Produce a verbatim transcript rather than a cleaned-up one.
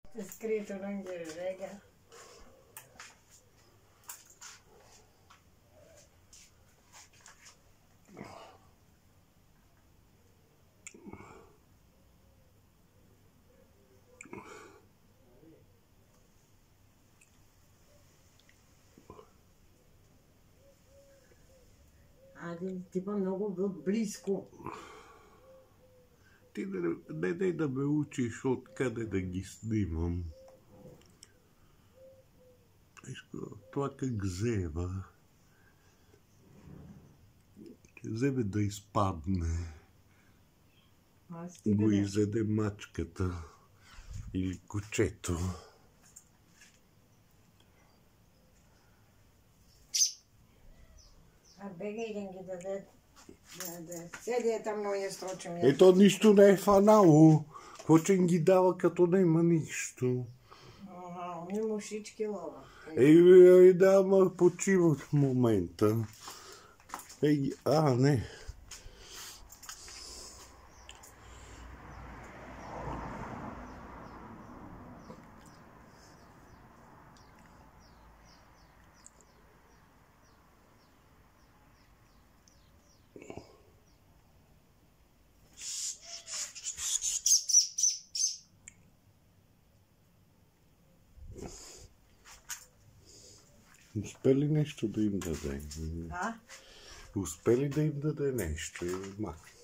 C'è scritto non che rega. А типа много близко. Ти не, не дай да ме учиш откъде да ги снимам. Това как зева. Вземе да изпадне. Го изеде мачката или кучето. А бегай да ги даде. Да седи там, но не строчим. Ето нищо не е фанало. Какво че ги дава, като не има нищо? Не мушички лова. Ей, да, ма почива в момента. Ей, а, не. Успели нещо да им даде? А? Успели да им даде нещо и махне.